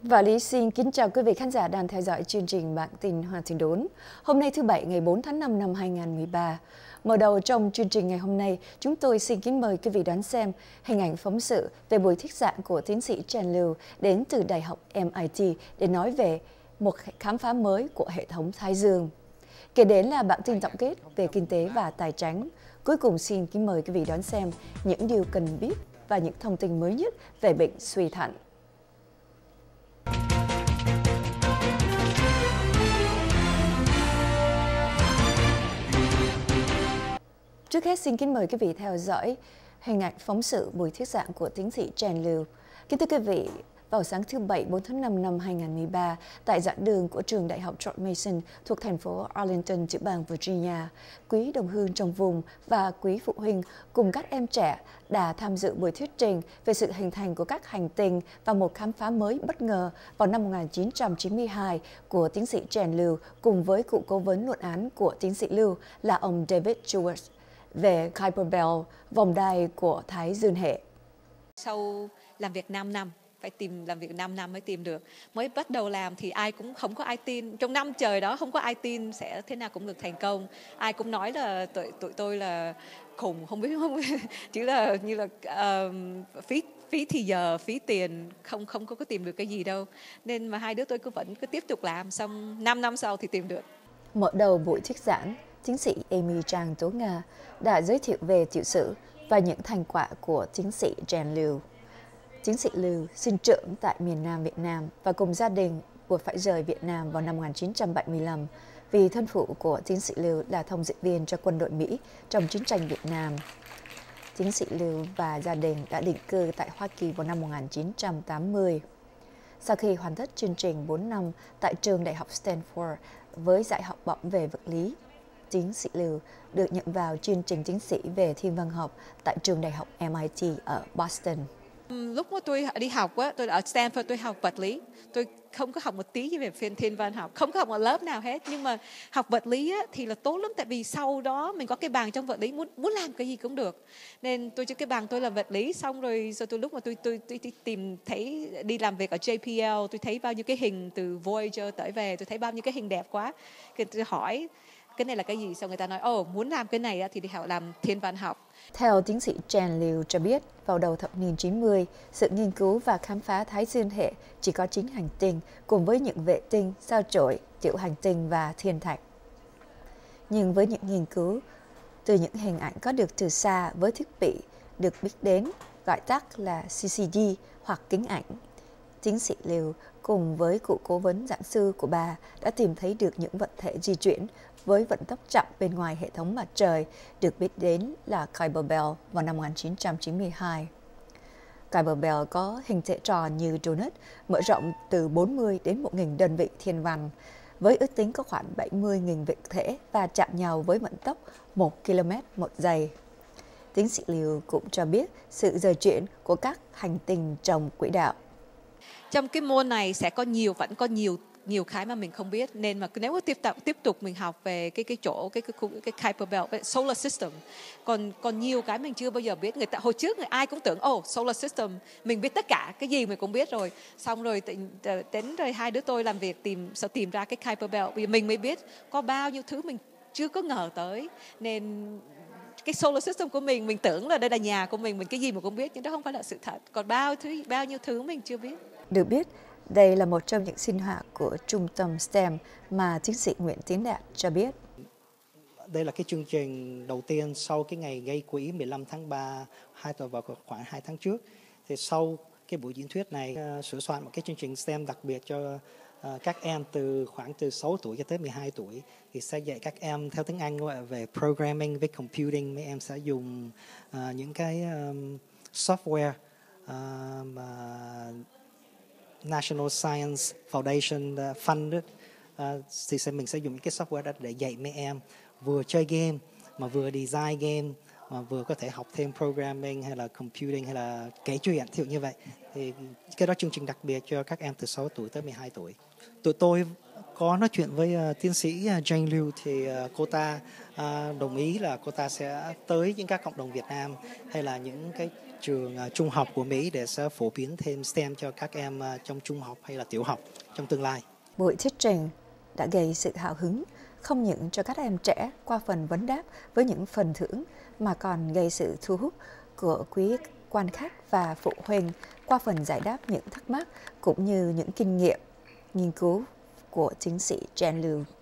Và Lý xin kính chào quý vị khán giả đang theo dõi chương trình Bản tin Hoa Thiên Đốn. Hôm nay thứ Bảy ngày 4 tháng 5 năm 2013. Mở đầu trong chương trình ngày hôm nay, chúng tôi xin kính mời quý vị đón xem hình ảnh phóng sự về buổi thuyết giảng của tiến sĩ Chen Liu đến từ Đại học MIT để nói về một khám phá mới của hệ thống Thái Dương. Kế đến là bản tin tổng kết về kinh tế và tài chính. Cuối cùng xin kính mời quý vị đón xem những điều cần biết và những thông tin mới nhất về bệnh suy thận. Trước hết xin kính mời quý vị theo dõi hình ảnh phóng sự buổi thuyết giảng của tiến sĩ Chen Liu. Kính thưa quý vị, vào sáng thứ Bảy 4 tháng 5 năm 2013, tại giảng đường của trường Đại học George Mason thuộc thành phố Arlington, tiểu bang Virginia, quý đồng hương trong vùng và quý phụ huynh cùng các em trẻ đã tham dự buổi thuyết trình về sự hình thành của các hành tinh và một khám phá mới bất ngờ vào năm 1992 của tiến sĩ Chen Liu cùng với cựu cố vấn luận án của tiến sĩ Liu là ông David Schwartz về Kuiper Belt, vòng đai của Thái Dương hệ. Sau làm việc 5 năm, phải làm việc 5 năm mới tìm được. Mới bắt đầu làm thì ai cũng không có ai tin. Trong năm trời đó không có ai tin sẽ thế nào cũng được thành công. Ai cũng nói là tụi tôi là khùng, không biết chỉ là như là phí thì giờ, phí tiền, không có tìm được cái gì đâu. Nên mà hai đứa tôi vẫn cứ tiếp tục làm, xong 5 năm sau thì tìm được. Mở đầu buổi thuyết giảng, tiến sĩ Amy Chang Tố Nga đã giới thiệu về tiểu sử và những thành quả của tiến sĩ Chen Liu. Tiến sĩ Liu sinh trưởng tại miền Nam Việt Nam và cùng gia đình buộc phải rời Việt Nam vào năm 1975 vì thân phụ của tiến sĩ Liu là thông dịch viên cho quân đội Mỹ trong chiến tranh Việt Nam. Tiến sĩ Liu và gia đình đã định cư tại Hoa Kỳ vào năm 1980. Sau khi hoàn tất chương trình 4 năm tại trường Đại học Stanford với giải học bổng về vật lý, tiến sĩ Liu được nhận vào chương trình tiến sĩ về thiên văn học tại trường Đại học MIT ở Boston. Lúc mà tôi đi học á, tôi ở Stanford tôi học vật lý, tôi không có học một tí gì về thiên văn học, không có học một lớp nào hết. Nhưng mà học vật lý á, thì là tốt lắm, tại vì sau đó mình có cái bằng trong vật lý, muốn làm cái gì cũng được. Nên tôi cho cái bằng tôi là vật lý, xong rồi tôi lúc mà tôi tìm thấy đi làm việc ở JPL, tôi thấy bao nhiêu cái hình từ Voyager tới về, tôi thấy bao nhiêu cái hình đẹp quá. Tôi hỏi cái này là cái gì, xong người ta nói muốn làm cái này thì đi học làm thiên văn học. Theo tiến sĩ Chen Liu cho biết, vào đầu thập niên 90, sự nghiên cứu và khám phá Thái Dương hệ chỉ có 9 hành tinh cùng với những vệ tinh, sao chổi, tiểu hành tinh và thiên thạch. Nhưng với những nghiên cứu từ những hình ảnh có được từ xa với thiết bị được biết đến, gọi tắt là CCD hoặc kính ảnh, tiến sĩ Liu cùng với cựu cố vấn giảng sư của bà đã tìm thấy được những vật thể di chuyển với vận tốc chậm bên ngoài hệ thống mặt trời được biết đến là Kuiper Belt vào năm 1992. Kuiper Belt có hình thể tròn như donut, mở rộng từ 40 đến 1.000 đơn vị thiên văn, với ước tính có khoảng 70.000 vật thể và chạm nhau với vận tốc 1 km một giây. Tiến sĩ Liu cũng cho biết sự rời chuyển của các hành tinh trong quỹ đạo. Trong cái môn này vẫn có nhiều cái mà mình không biết, nên mà nếu tiếp tục mình học về cái Kuiper Belt, cái solar system, còn nhiều cái mình chưa bao giờ biết. Hồi trước ai cũng tưởng solar system mình biết tất cả, cái gì mình cũng biết rồi. Xong rồi đến rồi hai đứa tôi làm việc tìm ra cái Kuiper Belt, vì mình mới biết có bao nhiêu thứ mình chưa có ngờ tới. Nên cái solar system của mình tưởng là đây là nhà của mình cái gì mà cũng biết, nhưng đó không phải là sự thật. Còn bao nhiêu thứ mình chưa biết. Được biết, đây là một trong những sinh hoạt của trung tâm STEM mà tiến sĩ Nguyễn Tiến Đạt cho biết. Đây là cái chương trình đầu tiên sau cái ngày gây quỹ 15 tháng 3, vào khoảng 2 tháng trước. Thì sau cái buổi diễn thuyết này, sửa soạn một cái chương trình STEM đặc biệt cho các em khoảng từ 6 tuổi cho tới 12 tuổi. Thì sẽ dạy các em theo tiếng Anh về programming, về computing. Mấy em sẽ dùng những cái software mà National Science Foundation fund thì mình sẽ dùng những cái software đó để dạy mấy em vừa chơi game mà vừa design game mà vừa có thể học thêm programming hay là computing hay là kể chuyện, ví dụ như vậy. Thì cái đó chương trình đặc biệt cho các em từ 6 tuổi tới 12 tuổi. Tụi tôi có nói chuyện với tiến sĩ Chen Liu thì cô ta đồng ý là cô ta sẽ tới những các cộng đồng Việt Nam hay là những cái trường trung học của Mỹ để sẽ phổ biến thêm STEM cho các em trong trung học hay là tiểu học trong tương lai. Buổi thuyết trình đã gây sự hào hứng không những cho các em trẻ qua phần vấn đáp với những phần thưởng mà còn gây sự thu hút của quý quan khách và phụ huynh qua phần giải đáp những thắc mắc cũng như những kinh nghiệm nghiên cứu của tiến sĩ Jen Liu.